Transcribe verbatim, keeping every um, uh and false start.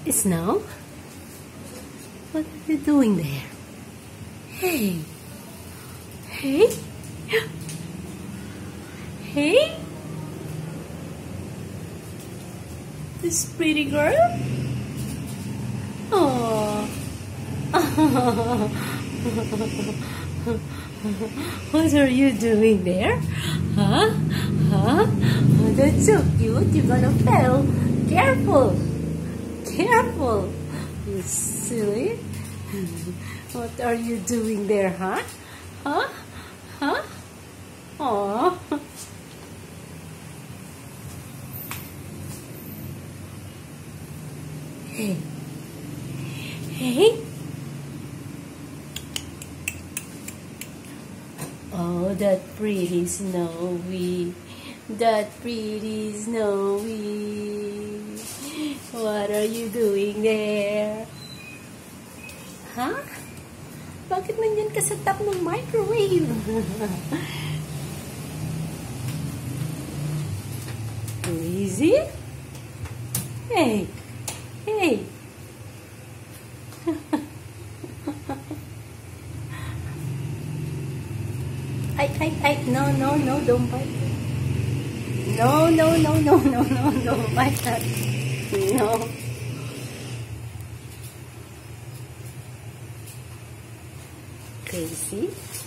Snow? What are you doing there? Hey! Hey! Hey! This pretty girl? Oh! What are you doing there? Huh? Huh? Oh, that's so cute. You're gonna fall. Careful! Careful! You silly. What are you doing there, huh? Huh? Huh? Aww. Hey. Hey. Oh, that pretty Snowy. That pretty Snowy. What are you doing there? Huh? Bakit nandyan ka sa top ng microwave? Crazy? Hey! Hey! Ay, ay, ay, no, no, no, don't bite it. No, no, no, no, no, no, don't bite that. No. Crazy.